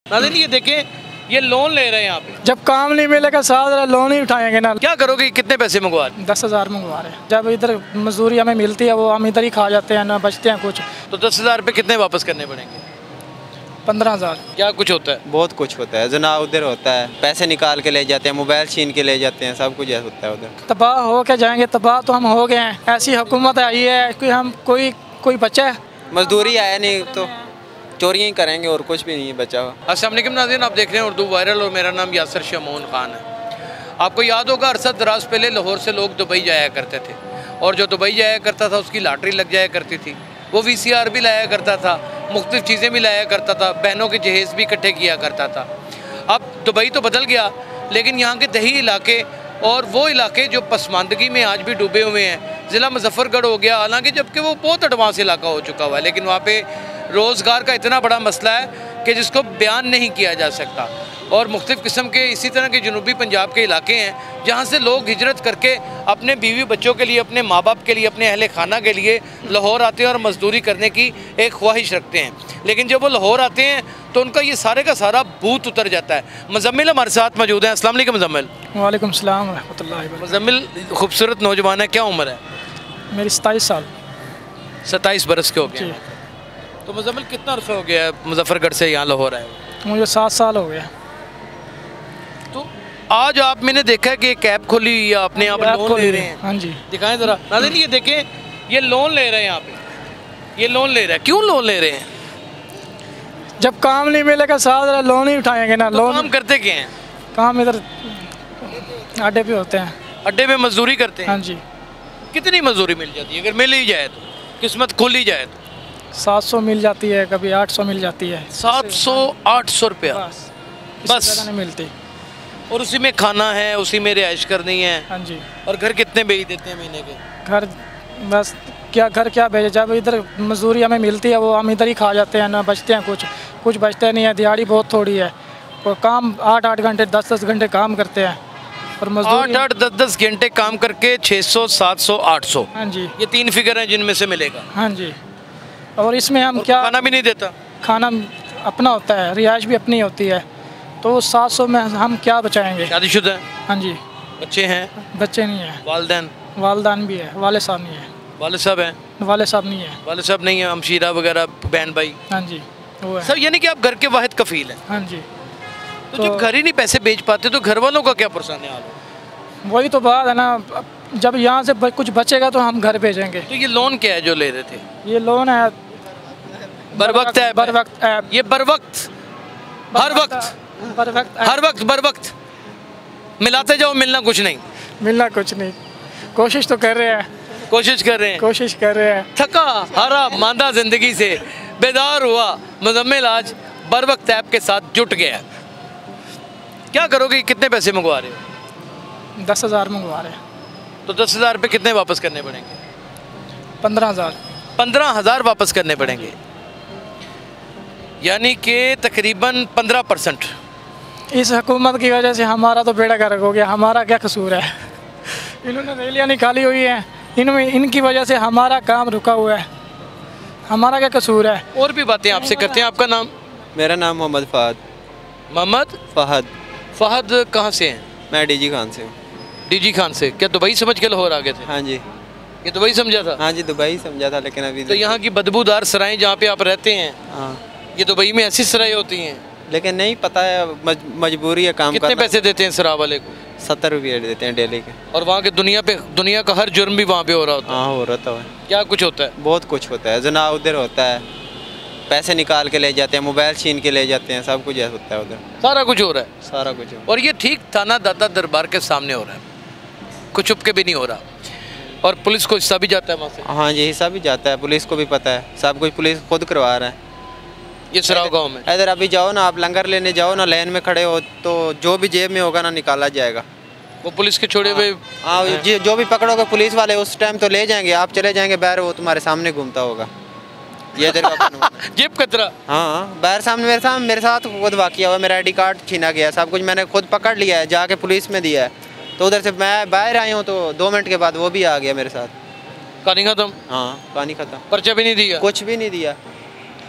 नाज़रीन ये देखें, ये लोन ले रहे हैं यहाँ पे। जब काम नहीं मिलेगा साथ लोन ही उठाएंगे ना। क्या करोगे, कितने पैसे मंगवा रहे? 10,000 मंगवा रहे हैं। जब इधर मजदूरी हमें मिलती है वो हम इधर ही खा जाते हैं, ना बचते हैं कुछ। तो 10,000 रुपये कितने वापस करने पड़ेंगे? 15,000। क्या कुछ होता है? बहुत कुछ होता है, जना उधर होता है, पैसे निकाल के ले जाते हैं, मोबाइल छीन के ले जाते हैं, सब कुछ होता है उधर। तबाह हो के जाएंगे, तबाह तो हम हो गए हैं। ऐसी हुकूमत आई है कि हम कोई बचा है? मजदूरी आया नहीं तो चोरियाँ ही करेंगे और कुछ भी नहीं है बचा हुआ। अस्सलाम वालेकुम नाज़रीन, आप देख रहे हैं उर्दू वायरल और मेरा नाम यासर शमून खान है। आपको याद होगा अरसा दराज पहले लाहौर से लोग दुबई जाया करते थे, और जो दुबई जाया करता था उसकी लॉटरी लग जाया करती थी। वो VCR भी लाया करता था, मुख्तलिफ चीज़ें भी लाया करता था, बहनों के जहेज़ भी इकट्ठे किया करता था। अब दुबई तो बदल गया, लेकिन यहाँ के दही इलाके और वो इलाके जो पसमानदगी में आज भी डूबे हुए हैं, ज़िला मुजफ्फरगढ़ हो गया, हालांकि जबकि वो बहुत एडवांस इलाका हो चुका हुआ है, लेकिन वहाँ पे रोज़गार का इतना बड़ा मसला है कि जिसको बयान नहीं किया जा सकता। और मुख्तलिफ़ किस्म के इसी तरह के जनूबी पंजाब के इलाके हैं जहाँ से लोग हिजरत करके अपने बीवी बच्चों के लिए, अपने माँ बाप के लिए, अपने अहले खाना के लिए लाहौर आते हैं और मज़दूरी करने की एक ख्वाहिश रखते हैं। लेकिन जब वो लाहौर आते हैं तो उनका ये सारे का सारा भूत उतर जाता है। मुज़म्मिल हमारे साथ मौजूद हैं। अस्सलाम वालेकुम मुज़म्मिल। वालेकुम सलाम रहमतुल्लाहि व बरकातहू। मुज़म्मिल खूबसूरत नौजवान है, क्या उम्र है? मेरी 27 साल। 27 बरस के हो गए। तो मुज़म्मिल कितना अर्सा हो गया है मुजफ्फरगढ़ से यहाँ लाहौर आए? मुझे 7 साल हो गए। तो आज आप मैंने देखा है कि एक ऐप खोली हुई है, आपने यहाँ पर लोन ले रहे हैं। हाँ जी, दिखाएं ज़रा नाज़रीन, ये देखें, ये लोन ले रहे हैं यहाँ पे। ये लोन ले रहे हैं, क्यों लोन ले रहे हैं? जब काम नहीं मिलेगा साथ लोन ही उठाएंगे ना। तो लोन काम करते क्या हैं? काम इधर अड्डे पे होते हैं। अड्डे में मजदूरी करते हैं? हाँ जी। कितनी मजदूरी मिल जाती है अगर मिल ही जाए तो, किस्मत खुल ही जाए तो? 700 मिल जाती है, कभी 800 मिल जाती है। 700-800 रुपया बस नहीं मिलती। और उसी में खाना है, उसी में रिहाइश करनी है। हाँ जी। और घर कितने भेज देते हैं महीने के? घर बस क्या भेजे, जब इधर मजदूरी हमें मिलती है वो हम इधर ही खा जाते हैं, ना बचते हैं कुछ बचते नहीं है। दिहाड़ी बहुत थोड़ी है और काम 8-8 घंटे 10-10 घंटे काम करते हैं और मजदूरी 8-8 10-10 घंटे काम करके 600, 700, 800। हाँ जी, ये 3 फिगर हैं जिनमें से मिलेगा। हाँ जी। और इसमें हम क्या, खाना भी नहीं देता? खाना अपना होता है, रिहाइश भी अपनी होती है, तो 700 में हम क्या बचाएंगे? शादीशुदा है? हाँ जी। बच्चे हैं? बच्चे नहीं है। वालदैन? वालदान भी है, वाले साहब नहीं है। वाले साहब हैं? वाले साहब नहीं है। वाले साहब नहीं है, हमशीरा वगैरह, बहन भाई? हाँ जी, वो है। सब यानी कि आप घर के वाहिद कफील हैं? हाँ जी। तो जब घर ही नहीं पैसे बेच पाते तो घर वालों का क्या परेशानी हाल है? वही तो बात है ना, जब यहाँ से कुछ बचेगा तो हम घर भेजेंगे। तो ये लोन क्या है जो ले रहे थे? ये लोन है बर वक्त है? बर वक्त ऐप। ये बर वक्त, हर वक्त, हर वक्त बर वक्त मिलाते जाओ, मिलना कुछ नहीं। मिलना कुछ नहीं, कोशिश तो कर रहे हैं, कोशिश कर रहे हैं, कोशिश कर रहे हैं। थका हारा मांदा जिंदगी से बेदार हुआ मुज़म्मिल आज बर वक्त ऐप के साथ जुट गया। क्या करोगे, कितने पैसे मंगवा रहे हो? 10,000 मंगवा रहे हैं। तो 10,000 रुपये कितने वापस करने पड़ेंगे? 15,000। 15,000 वापस करने पड़ेंगे, यानी कि तकरीबन 15%। इस हुकूमत की वजह से हमारा तो बेड़ा गर्क हो गया। हमारा क्या कसूर है? इन्होंने रैलियाँ निकाली हुई हैं, इनकी वजह से हमारा काम रुका हुआ है। हमारा क्या कसूर है? और भी बातें आपसे करते हैं। आपका नाम? मेरा नाम मोहम्मद फ़हद। मोहम्मद फ़हद। फ़हद कहाँ से हैं? मैं DG खान से हूँ। DG खान से? क्या दुबई समझ के लाहौर आ गए थे? हाँ जी। ये दुबई समझा था? हाँ जी, दुबई समझा था, लेकिन अभी तो यहाँ की बदबूदार सराएं जहाँ पे आप रहते हैं, हाँ, ये दुबई में ऐसी सराएं होती हैं? लेकिन नहीं पता है, मजबूरी है काम करना। कितने पैसे देते हैं सराय वाले को? 70 रुपये देते हैं डेली के। और वहाँ के दुनिया का हर जुर्म भी वहाँ पे हो रहा होता है? हाँ, हो रहा है। क्या कुछ होता है? बहुत कुछ होता है, जना उधर होता है, पैसे निकाल के ले जाते हैं, मोबाइल छीन के ले जाते हैं, सब कुछ होता है उधर। सारा कुछ हो रहा है? सारा कुछ। और ये ठीक थाना दाता दरबार के सामने हो रहा है, कुछ छुप के भी नहीं हो रहा। और पुलिस को हिस्सा भी जाता है वहाँ से? हाँ जी, हिस्सा भी जाता है, पुलिस को भी पता है, सब कुछ पुलिस खुद करवा रहा है। ये सराव गाँव में इधर अभी जाओ ना, आप लंगर लेने जाओ ना, लाइन में खड़े हो तो जो भी जेब में होगा ना निकाला जाएगा। वो पुलिस के छोड़े हुए? हाँ, जो भी पकड़ोगे पुलिस वाले उस टाइम तो ले जाएंगे, आप चले जाएंगे बाहर, वो तुम्हारे सामने घूमता होगा। ये जेब कतरा? हाँ, बाहर सामने मेरे साथ खुद वाकया हुआ। मेरा ID कार्ड छीना गया, सब कुछ मैंने खुद पकड़ लिया है, जाके पुलिस में दिया है। तो उधर से मैं बाहर आई हूँ तो 2 मिनट के बाद वो भी आ गया मेरे साथ। कहानी खत्म? हाँ, कहानी खत्म। पर्चा भी नहीं दिया? कुछ भी नहीं दिया।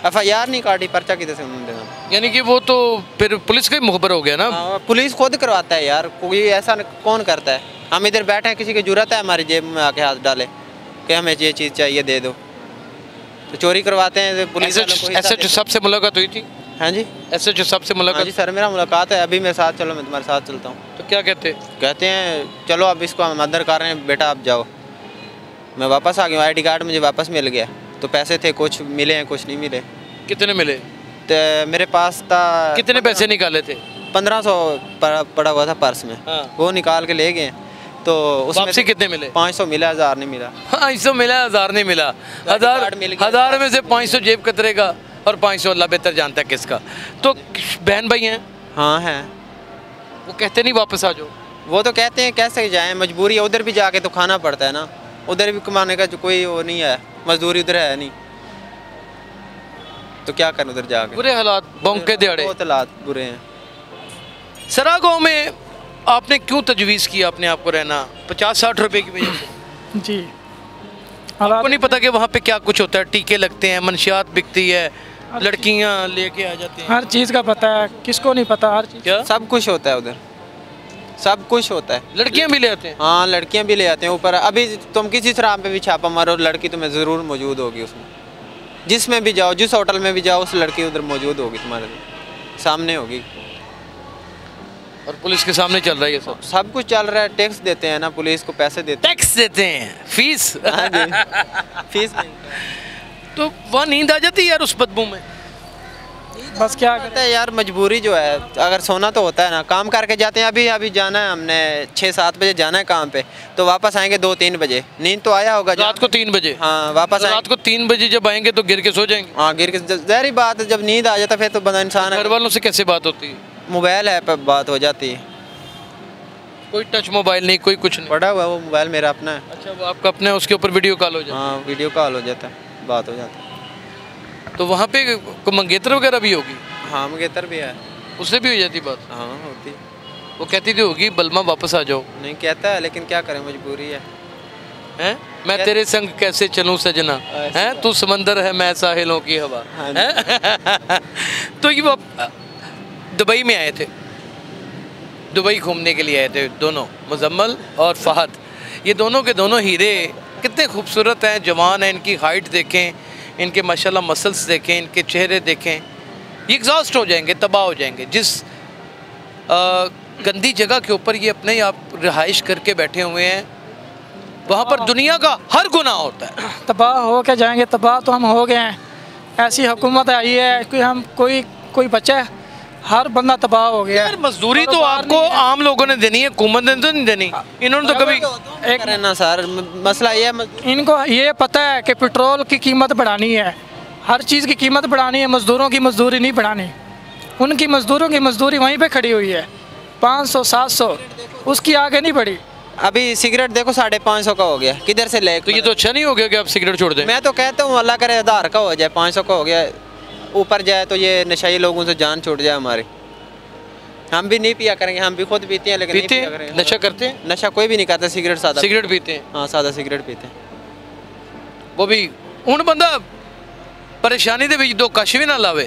FIR नहीं काटी, पर्चा किधर से उन्होंने देना। यानी कि वो तो फिर पुलिस का ही मुखबर हो गया ना। हाँ, पुलिस खुद करवाता है यार, कोई ऐसा कौन करता है। हम इधर बैठे हैं, किसी की जरूरत है हमारी जेब में आके हाथ डाले कि हमें ये चीज़ चाहिए दे दो, तो चोरी करवाते हैं पुलिस वालों को। SHO साहब से मुलाकात हुई थी? हाँ जी, SHO साहब से मुलाकात? हाँ जी सर, मेरा मुलाकात है, अभी मेरे साथ चलो, मैं तुम्हारे साथ चलता हूँ। तो क्या कहते? कहते हैं चलो अब इसको हम अंदर कर रहे हैं, बेटा आप जाओ। मैं वापस आ गया, ID कार्ड मुझे वापस मिल गया, तो पैसे थे कुछ मिले हैं कुछ नहीं मिले। कितने मिले? तो मेरे पास था, कितने पैसे निकाले थे? 1500 पड़ा हुआ था पर्स में। हाँ। वो निकाल के ले गए, तो उसमें वापसी कितने मिले? 500 मिला, 1000 नहीं मिला। 500 मिला, 1000 नहीं मिला। हजार में से 500 जेब कतरेगा और 500 अल्लाह बेहतर जानता है किसका। तो बहन भाई हैं? हाँ हैं। वो कहते नहीं वापस आ जाओ? वो तो कहते हैं कैसे जाएं, मजबूरी है, उधर भी जाके तो खाना पड़ता है ना, उधर भी कमाने का जो कोई वो नहीं है, मजदूरी उधर है नहीं, तो क्या करें उधर जाके। बुरे हालात, बौंके दिहाड़े, बहुत हालात बुरे हैं। सरा गाँव में आपने क्यों तजवीज़ किया अपने आप को रहना 50-60 रुपए की वजह से? जी, आपको नहीं पता कि वहाँ पे क्या कुछ होता है? टीके लगते हैं, मंशियात बिकती है, लड़कियाँ लेके आ जाती हैं, हर चीज़ का पता है, किसको नहीं पता? हर चीज़, क्या सब कुछ होता है उधर, सब कुछ होता है। लड़कियाँ भी ले आते हैं? हाँ, लड़कियाँ भी ले आते हैं ऊपर। अभी तुम किसी शराब पे भी छापा मारो, लड़की तुम्हें ज़रूर मौजूद होगी उसमें, जिसमें भी जाओ, जिस होटल में भी जाओ, उस लड़की उधर मौजूद होगी, तुम्हारे सामने होगी। और पुलिस के सामने चल रहा है ये सब? सब कुछ चल रहा है, टैक्स देते हैं ना, पुलिस को पैसे देते हैं। टैक्स देते हैं, फीस? हाँ जी, फीस। तो वहाँ नींद आ जाती है यार उस बदबू में? बस क्या कहते हैं यार, मजबूरी जो है, अगर सोना तो होता है ना, काम करके जाते हैं। अभी जाना है हमने 6-7 बजे जाना है काम पे, तो वापस आएंगे 2-3 बजे। नींद तो आया होगा रात को 3 बजे? हाँ, वापस रात को 3 बजे जब आएंगे तो गिर के सो जाएंगे? हाँ, गिर के, ज़ाहिर बात है, जब नींद आ जाता फिर तो बंदा इंसान। घर वालों से कैसे बात होती है? मोबाइल है पर बात हो जाती है। कोई टच मोबाइल नहीं, कोई कुछ नहीं? पड़ा हुआ वो मोबाइल मेरा अपना है। अच्छा, वो आपका अपना है, उसके ऊपर वीडियो कॉल हो जाता है? हाँ, वीडियो कॉल हो जाता है, बात हो जाती है। तो वहाँ पे कोई मंगेतर वगैरह भी होगी? हाँ, मंगेतर भी है, उससे भी हो जाती बात? हाँ होती है। वो कहती थी होगी बलमा वापस आ जाओ? नहीं कहता है, लेकिन क्या करें, मजबूरी है। हैं? मैं तेरे संग कैसे चलूं सजना, हैं? तू समंदर है, मैं साहिलों की हवा। हैं? तो ये वो दुबई में आए थे, दुबई घूमने के लिए आए थे दोनों, मुजम्मल और फहद। ये दोनों के दोनों हीरे, कितने खूबसूरत हैं, जवान हैं। इनकी हाइट देखें, इनके माशाल्लाह मसल्स देखें, इनके चेहरे देखें। ये एग्जॉस्ट हो जाएंगे, तबाह हो जाएंगे। जिस गंदी जगह के ऊपर ये अपने आप रिहाइश करके बैठे हुए हैं, वहाँ पर दुनिया का हर गुनाह होता है। तबाह हो के जाएंगे, तबाह तो हम हो गए हैं। ऐसी हुकूमत आई है कि हम कोई बच्चा है, हर बंदा तबाह हो गया। यार मजदूरी तो आपको आम लोगों ने देनी है, हुकूमत ने तो नहीं देनी। इन्होंने तो कभी एक रहना सर, मसला ये है, इनको ये पता है कि पेट्रोल की कीमत बढ़ानी है, हर चीज़ की कीमत बढ़ानी है, मज़दूरों की मजदूरी नहीं बढ़ानी। उनकी मज़दूरों की मजदूरी वहीं पे खड़ी हुई है, 500-700, उसकी आगे नहीं बढ़ी। अभी सिगरेट देखो 550 का हो गया, किधर से ले? तो ये तो अच्छा नहीं हो गया कि आप सिगरेट छोड़ दें? मैं तो कहता हूँ अल्लाह करे 1000 का हो जाए, 500 का हो गया, ऊपर जाए तो ये नशाई लोगों से जान छूट जाए हमारी। हम भी नहीं पिया करेंगे, हम भी खुद पीते हैं, लेकिन पीते नहीं हैं? पिया करेंगे। नशा करते हैं? नशा कोई भी नहीं करता, सिगरेट सादा सिगरेट पीते हैं? हाँ, सादा सिगरेट पीते हैं। वो भी हूँ बंदा परेशानी दे विच 2 कश भी ना लावे।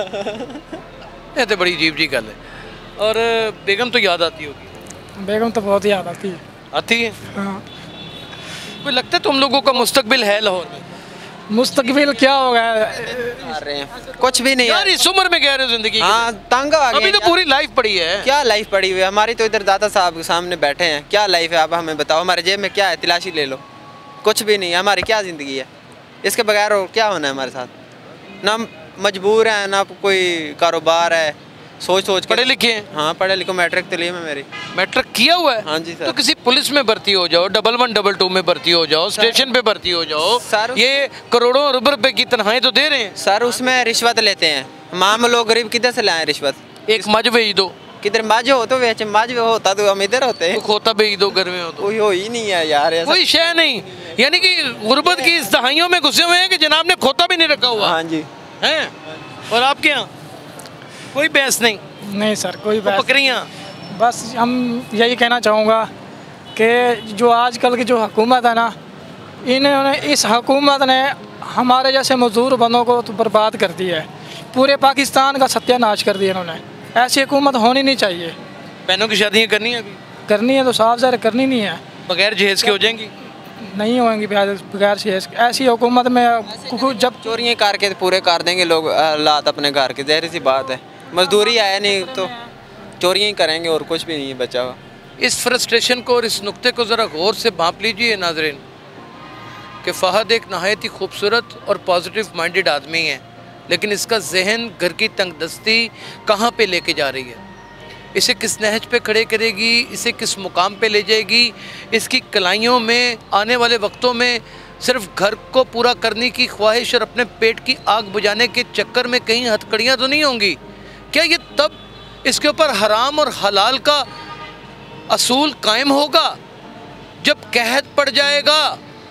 ये तो बड़ी अजीब जी गल है। और बेगम तो याद आती होगी? बेगम तो बहुत याद आती है। आती है? हाँ। कोई लगता है तुम लोगों का मुस्तकबिल है लाहौर में? मुस्तकबिल क्या होगा? आ रहे हैं, कुछ भी नहीं यार है। इस उम्र में कह रहे हो जिंदगी? हाँ, तंग आ गए अभी तो पूरी लाइफ पड़ी है। क्या लाइफ पड़ी हुई है हमारी? तो इधर दादा साहब के सामने बैठे हैं, क्या लाइफ है? आप हमें बताओ, हमारे जेब में क्या है? तलाशी ले लो, कुछ भी नहीं है। हमारी क्या ज़िंदगी है? इसके बगैर और क्या होना है हमारे साथ? ना मजबूर हैं, ना कोई कारोबार है, सोच के। पढ़े लिखे हैं? हाँ, पढ़े लिखे, मैट्रिक तलीम है मेरी। मैट्रिक किया हुआ है? हाँ जी सर। तो किसी पुलिस में भर्ती हो जाओ, 1122 में भर्ती हो जाओ, स्टेशन पे भर्ती हो जाओ। सर, ये करोड़ों रुपए की तनख्वाहें तो दे रहे हैं। सर उसमें रिश्वत लेते हैं, माम लोग गरीब किधर से लाएं रिश्वत? एक मज भेज दो, किधर मज हो तो वेच, मज होता तो हम इधर होते हैं। तो खोता भेज दो, घर में हो तो कोई हो ही नहीं है यार ऐसा। कोई शय नहीं। यानी कि गुर्बत की इस दहाइयों में घुसे हुए हैं कि जनाब ने खोता भी नहीं रखा हुआ हाँ जी। है। और आपके यहाँ कोई बहस नहीं? नहीं सर, कोई तो बात। बकरियाँ? बस हम यही कहना चाहूँगा कि जो आजकल की जो हुकूमत है ना, इन्होंने इस हुकूमत ने हमारे जैसे मजदूर बंदों को तो बर्बाद कर दिया है, पूरे पाकिस्तान का सत्यानाश कर दिया इन्होंने। ऐसी हुकूमत होनी नहीं चाहिए। बहनों की शादियाँ करनी है अभी? करनी है तो साफ ज़ाहिर करनी नहीं है। बगैर जहेज़ के हो जाएंगी? नहीं होंगी बगैर जहेज़। ऐसी हुकूमत में जब चोरियाँ करके तो पूरे कर देंगे लोग हालात अपने घर के, ज़ाहिर सी बात है। मजदूरी आया नहीं तो चोरियाँ ही करेंगे और कुछ भी नहीं है बचा हुआ। इस फ्रस्ट्रेशन को और इस नुक्ते को ज़रा गौर से भांप लीजिए नाज़रीन कि फ़हद एक नहायत ही खूबसूरत और पॉजिटिव माइंडेड आदमी है, लेकिन इसका जहन घर की तंगदस्ती कहाँ पे लेके जा रही है, इसे किस नहज पे खड़े करेगी, इसे किस मुकाम पे ले जाएगी। इसकी कलाइयों में आने वाले वक्तों में सिर्फ घर को पूरा करने की ख्वाहिश और अपने पेट की आग बुझाने के चक्कर में कहीं हथकड़ियाँ तो नहीं होंगी? क्या ये तब इसके ऊपर हराम और हलाल का असूल कायम होगा जब कहत पड़ जाएगा?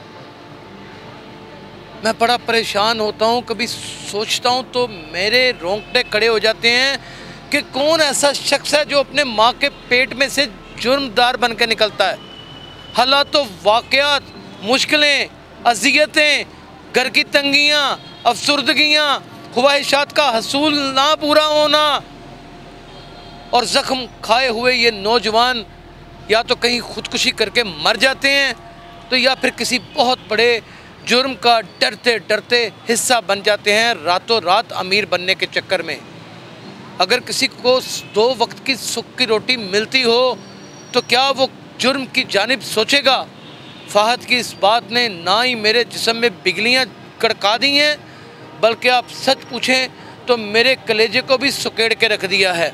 मैं बड़ा परेशान होता हूँ, कभी सोचता हूँ तो मेरे रोंगटे खड़े हो जाते हैं कि कौन ऐसा शख्स है जो अपने माँ के पेट में से जुर्मदार बन के निकलता है। हालात तो वाक़यात, मुश्किलें, अज़ियतें, घर की तंगियाँ, अफसुर्दगियाँ, ख्वाहिशात का हसूल ना पूरा होना और ज़ख्म खाए हुए ये नौजवान या तो कहीं ख़ुदकुशी करके मर जाते हैं तो या फिर किसी बहुत बड़े जुर्म का डरते डरते हिस्सा बन जाते हैं रातों रात अमीर बनने के चक्कर में। अगर किसी को 2 वक्त की सुख की रोटी मिलती हो तो क्या वो जुर्म की जानिब सोचेगा? फ़हद की इस बात ने ना ही मेरे जिस्म में बिजलियाँ कड़का दी हैं, बल्कि आप सच पूछें तो मेरे कलेजे को भी सुकेड़ के रख दिया है।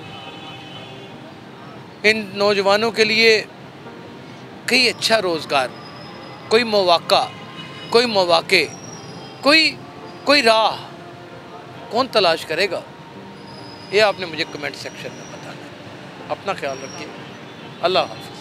इन नौजवानों के लिए कोई अच्छा रोज़गार, कोई मौका, कोई मौके, कोई राह कौन तलाश करेगा? ये आपने मुझे कमेंट सेक्शन में बताना है। अपना ख्याल रखिए। अल्लाह हाफ़िज़।